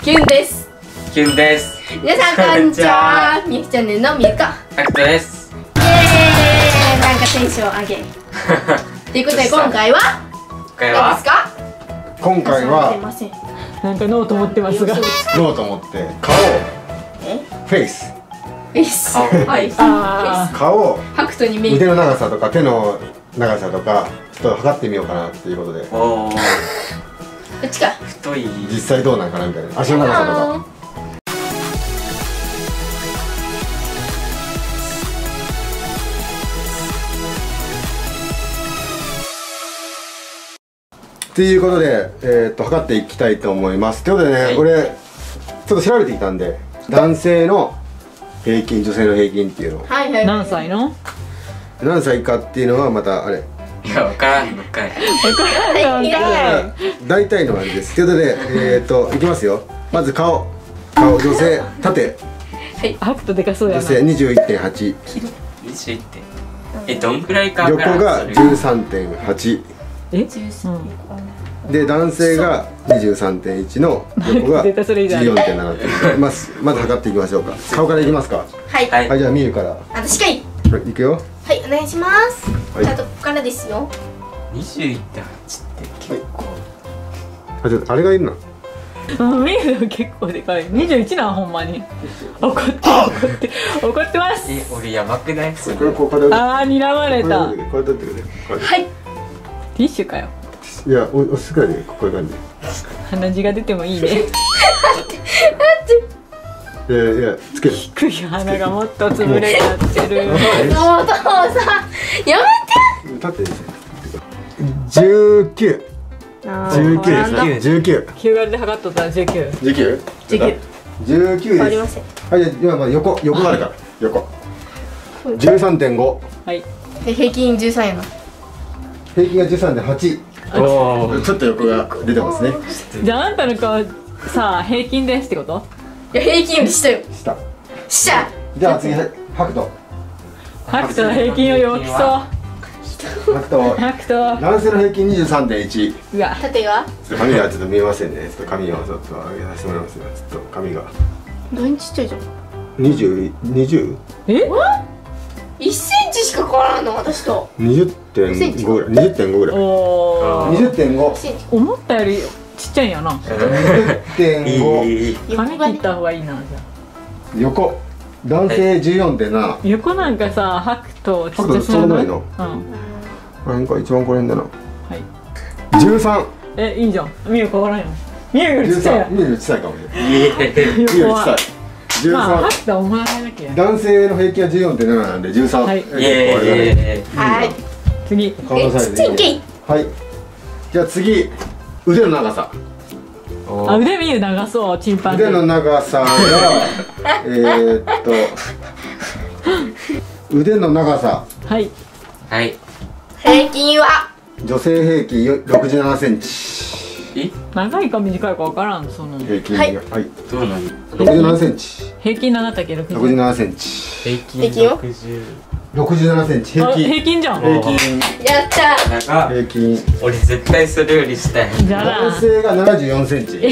キュンです。 キュンです。 皆さんこんにちは。みゆきチャンネルのみゆか。 タクトです。 イエーイ。なんかテンション上げ。ということで今回は何ですか？ 今回はなんかノート持ってますが、 ノート持って顔、フェイス、 フェイス、はい、 顔、 ハクトにメイク、 腕の長さとか手の長さとかちょっと測ってみようかなっていうことで。 おお。こっちか。 太い。 実際どうなんかなみたいな。足の長さとか。ということで、測っていきたいと思います。ということでね、はい、俺ちょっと調べてきたんで、男性の平均、女性の平均っていうのを、 はいはい、 何歳の何歳かっていうのはまたあれ、 いや、分からんのかい。 大体の感じです。ということで、いきますよ。まず顔、女性、縦、 はい、ハクトでかそうやな。 女性21.8、 21.、どんくらいか分からん。 横が13.8。で男性が 23.1 の横が 14.7 っていうまず測っていきましょうか。顔からいきますか。 はい、 はい、じゃあみゆから。 私かい。 いくよ。 はい、お願いします。じゃあここからですよ。 21.8って結構、 あ、ちょっとあれがいるな。 みゆ結構でかい。21なんほんまに。怒ってます。 俺やばくない？ ああ、睨まれた。 これ取ってくれ。 はい。 ティッシュかよ。 いや、おすくらいでこういう感じ。 鼻血が出てもいいね。 待って。 いや、つける。 低い鼻がもっと潰れちゃってる。 お父さん、やめて。 立ってですね。19。19。 9割で測っとったら19。 19です。 ありません。 はい、じゃあ今横があるから。横。13.5。 はい。 平均13やな。 平均が 13.8。ちょっと横が出てますね。 じゃああんたの顔さあ平均ですってこと？ いや平均より下よ。下。 じゃあ次ハクト。 ハクトの平均より大きそう。ハクト。 男性の平均 23.1。 うわ。 縦は？ 髪がちょっと見えませんね。ちょっと髪をちょっと上げさせてもらいますよ。ちょっと髪が。 だいぶちっちゃいじゃん。 20？ え ？1センチしか変わらんの私と。 20.5ぐらい。20.5ぐらい。20.5。 思ったよりちっちゃいんやな。 20.5。 髪切った方がいいなじゃあ。 横。男性 14.7。 横なんかさ、ハクトちっちゃそうないの。 なんか一番これんだな。 はい。 13。 いいじゃん。みゆ変わらんよ。みゆよりちっちゃいや。 みゆよりちっちゃいかもね。みゆよりちっちゃい。13。 ハクトはお前だけ。 男性の平均は 14.7 なんで13。 はい。 はい。 次。 顔のサイズ。はい。じゃあ次、腕の長さ。 あ、腕見る長そう、チンパンジー。 腕の長さが腕の長さ。 はい。 はい。 平均は女性平均67センチ。 長いか短いかわからん、その平均が。はい。 どうなの 67センチ。 平均7だけど 67センチ。 平均は 67センチ。平均じゃん。 平均。 やった。 平均。 俺絶対それより下や。 男性が74センチ。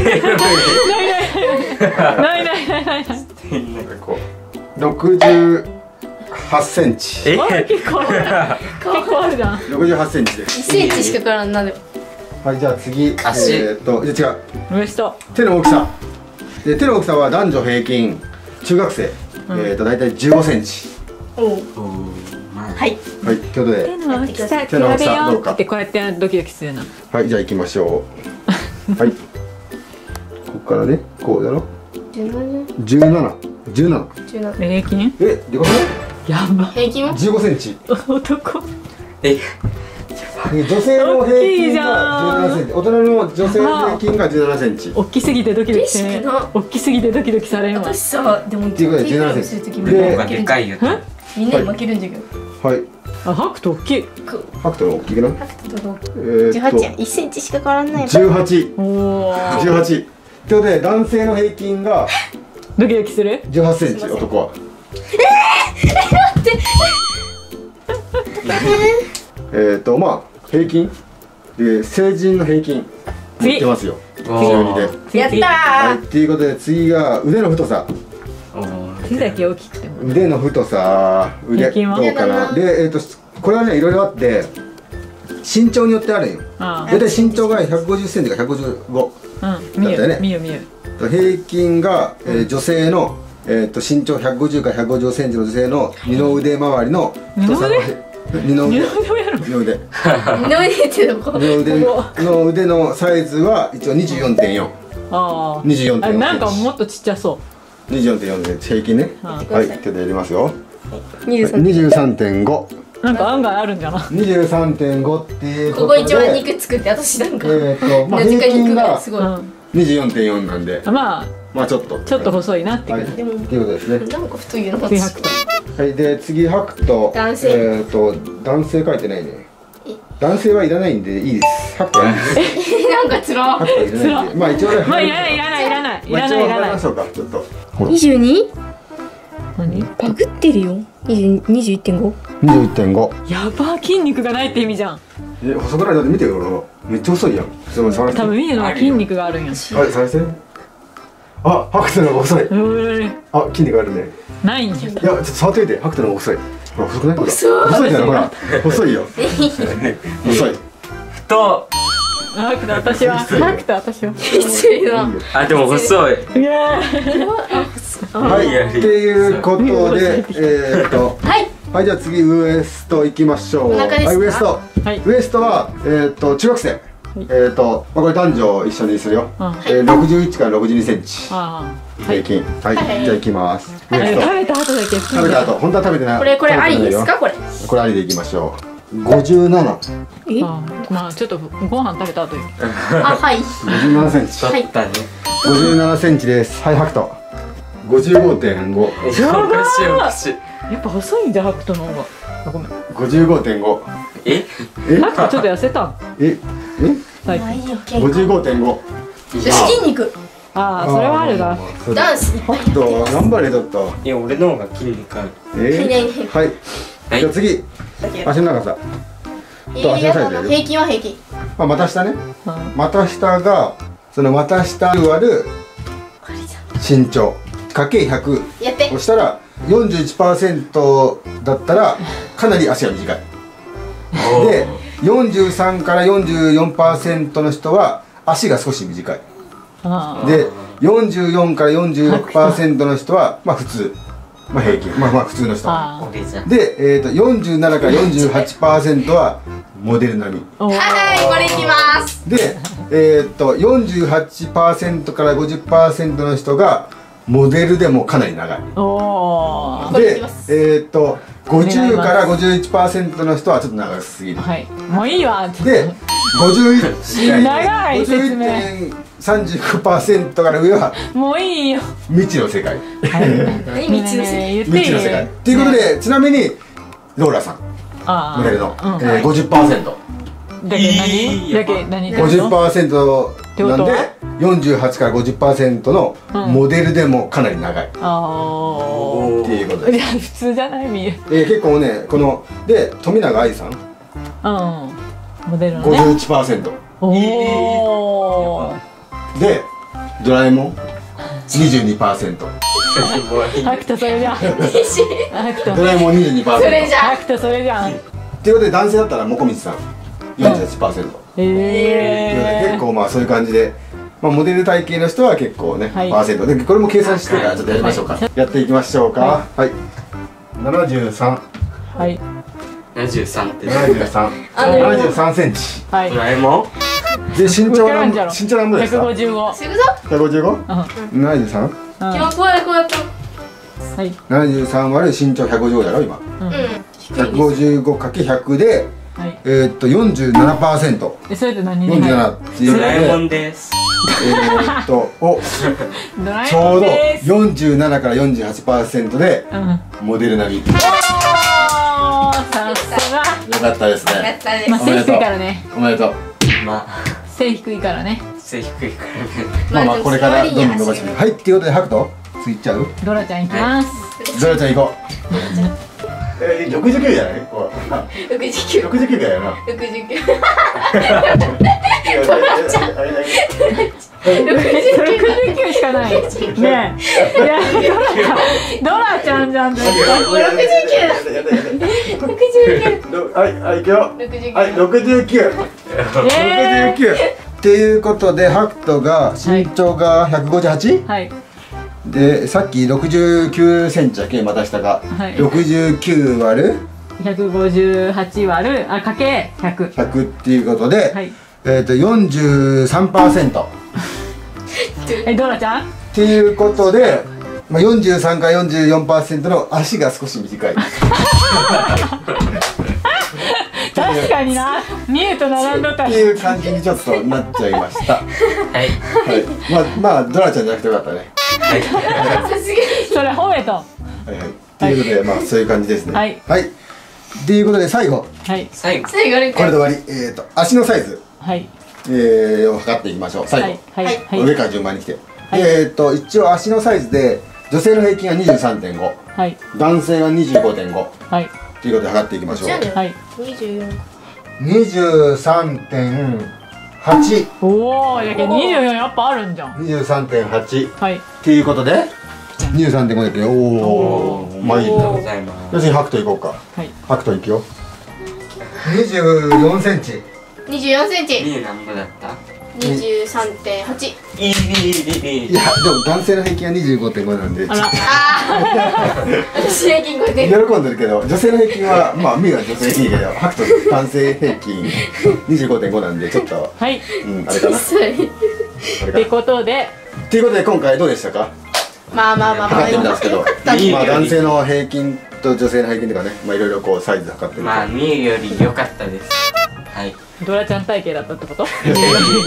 ないなんかこう 68センチ。 結構あるじゃん。 68センチで 1センチしか変わらんなでも。 はい、じゃあ次、 足。 違う。手の大きさ。手の大きさは男女平均、中学生、だいたい15センチ。 はい。 はい、ということで。 手の大きさ比べようってこうやってドキドキするな。 はい、じゃあ行きましょう。はい。ここからね、こうだろ。17。 平均？ でかくない？ やば。 平均は 15センチ。 男。 女性の平均が17センチ。大人の女性平均が17センチ。 大きすぎてドキドキしてね。大きすぎてドキドキされんわ。 私さ、でもっていうことで17センチ。 でかいよ。 みんなに負けるんじゃけど。 はい。 あ、ハクト大きい。 ハクトの大きいな。 ハクトと18や。1センチしか変わらない。 18。 おお。 18。ということで男性の平均がドキドキする 18センチ、男は。 待って。 まあ平均で成人の平均言ってますよ。 12で。 やったはい、 ー。 っていうことで次が腕の太さ。 手だけ大きくても腕の太さ、腕どうかな。で、これはねいろいろあって身長によってあるんよ。 あ大体身長が150センチか155 あ、うん、見る見る見る。 平均が、女性の、身長150から155センチの女性の二の腕周りの太さの二の腕二の腕やろ。 二の腕二の腕ってどこ？ 二の腕の腕のサイズは一応 24.4。 ああ、 24.4 あれなんかもっとちっちゃそ 24.4で平均ね。 あはい、手でやりますよ。 23。 23.5。 う。なんか案外あるんじゃない。 23.5っていうことでここ一番肉つくって私なんか。 まあなぜか平均が肉がすごい。 うん。 24.4なんで、 まあまあちょっと細いなってはい、 感じ。 っていうことですね。 なんか太いの。 次白と。 はい、で次ハクト男性男性書いてないね。男性はいらないんでいいです。ハクトはいいですなんかつら。 ハクトはいらないんでまあ一応ねまあいらないいらないいらないいまあらないいらない一応測りまし。ょうかちょっとほら 22？ 何？ バグってるよ。21.5？ 21.5。 やば筋肉がないって意味じゃん。 細くないだって見てよ俺のめっちゃ細いやん。ちょっと触らせて多分見るのは筋肉があるんや。 はい触らせて。あハクトの方が細い。あ筋肉あるね。 ないんや。 いやちょっと触ってみてハクトの方が細い。ほら細くない？ほら細い細いじゃないほら細いよ。細い。 太ハクト私は。ハクト私は。 きついな。 あでも細い。 いやはいっていうことではい。 はいじゃあ次ウエスト行きましょう。 お腹ですかはいウエスト。 はいウエストは中学生。まあこれ男女一緒にするよ。 うん。 61から62センチああ。 平均。はいじゃあ行きます。ウエスト食べた後だけ。 食べた後本当は食べてない。 これありですかこれ？ これありでいきましょう。57。 え？ まあちょっとご飯食べた後よ。 あはい。 57センチ。 取ったね。 57センチです。はいハクト。55.5。 おかしいおかしい。 やっぱ細いんじゃハクトの方が。あごめん。 55.5。 え？ ハクトちょっと痩せたん。 え最近。 まあいいよ健康。 55.5。 筋肉。 ああそれはあるな。 ダンスいっぱいやってとます。 頑張れだった。 いや俺の方が筋肉ある。 はい。 はいじゃあ次足の長さ。 平均は平均。 まあ股下ね。 うん。 股下がその股下割るこれじゃ身長かけ100 ん。やってを。したら 41% だったらかなり足が短い。で43から 44% の人は足が少し短い。 ああ。 で44から 46% の人はまあ普通、まあ平均、まあ普通の人ああ。 俺じゃん。 で、47から 48% はモデル並みおーはいこれいきます。 で、48% から 50% の人がモデルでもかなり長い。 おー。 これいできます 50から 51% の人はちょっと長すぎる。 はい。もういいわ。 で長い説明。 51.35% から上はもういいよ。 未知の世界。 何未知の世界。 言っていい未知の世界。っていうことでちなみにローラさんああ。 モデルの、 うん。 50%。 だけ何？だけ何？ 50% なんで48から 50% のモデルでもかなり長いっあていうことであ。いや普通じゃないみゆ。 結構ねこので富永愛さんうん。モデルのね。 51% おお。 でドラえもん 22%。 ハクトそれじゃん。ハクト。 ドラえもん 22%。 それじゃハクトそれじゃん。 っていうことで男性だったらもこみちさん 48%。結構まあそういう感じで、まあ、モデル体型の人は結構ね、 はいパーセントでこれも計算してからちょっとやりましょうか、やっていきましょうか。はい、73。 はい。 73って。 73センチはい。 ドラえもん？ で身長はわからんじゃろ身長何分ですか？ 155。 すぐぞ。 155？73？ 今日怖い怖い怖い。 はい。 73割る身長155やろ今。 うん。 155×100 ではい。 47%。 えそれって何に入る？ 47っていうドラえものんです。 おドラえちょうどもんです。 47から 48% でうん。 モデル並み。よおーさすが。 かったですやね。 ったね。 まあ背低いからね。 おめでとう。 まあ背低いからね。 背低いからね。 まあまあこれからどんどん伸ばしていく。はいっていうことでハクト次いっちゃう？ ドラちゃんいきます。 ゾラちゃん行こう。69じゃない？こう 69。 69だよな。 69。 トラちゃん。 69しかないねえ。いやドラちゃんじゃん。 69。 はい、いくよ。はい、69。っていうことでハクトが身長が 158？ はい。 でさっき69センチだけまた下が、 はい、 69割る 158割るかけ100。 100っていうことで、 はい、 43%。 ドラちゃん？ っていうことで、まあ、43から 44% の足が少し短い。 確かにな、ミューと並んどったっていう感じにちょっとなっちゃいました。はい。まあドラちゃんじゃなくてよかったね。 はい。 それ褒めと。 はいはい。っていうことで、まあそういう感じですね。 はい。 はい。っていうことで最後。 はい。 最後。 これで終わり。足のサイズ。 はい。 を測っていきましょう。最後。 はい。 上から順番に来て。一応足のサイズで女性の平均が 23.5。はい。男性が 25.5。はい。ということで測っていきましょう。はい。23.8。 おお、やけ24やっぱあるんじゃん。 23.8。はい。っていうことで 23.5 だけど、おお、まあいいんだ。要するにハクトいこうか。はい。ハクトいくよ。24センチ。 24センチ。 何個だった？ 23.8。 いや、でも男性の平均は 25.5 なんで。あら。 私平均超えてる。喜んでるけど、女性の平均はまあミュは女性平均だけど、ハクト男性平均 25.5 なんでちょっとあれかな。 ってことで今回どうでしたか？ まあ測ってみたんですけど、まあ男性の平均と女性の平均とかね、まあいろいろこうサイズ測ってみて。 まあミュより良かったです。はい。 ドラちゃん体型だったってこと？ 違う。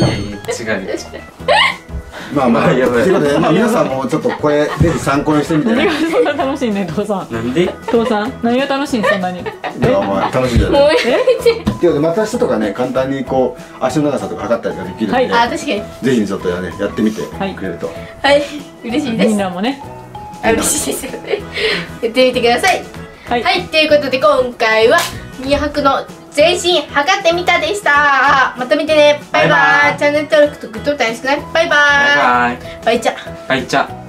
まあということで、まあ皆さんもちょっとこれぜひ参考にしてみてね。 何がそんな楽しいね、父さん。 なんで？ 父さん、何が楽しいんそんなに？ いや、まあ楽しいじゃない。っていうことで、また下とかね、簡単にこう足の長さとか測ったりができるので、 確かに。ぜひちょっとやってみてくれると。 はい、嬉しいです。 みんなもね。 嬉しいですよね。やってみてください。はい、ということで今回は宮白の全身測ってみたでした。また見てね。バイバイ。チャンネル登録とグッドボタンよろしくね。バイバイ。バイチャ。 バイチャ。